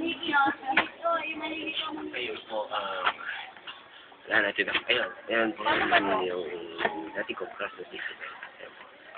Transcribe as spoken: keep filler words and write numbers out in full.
Ayun po, um, wala natin na. Ayun, ayan po yung yung dati ko crush na si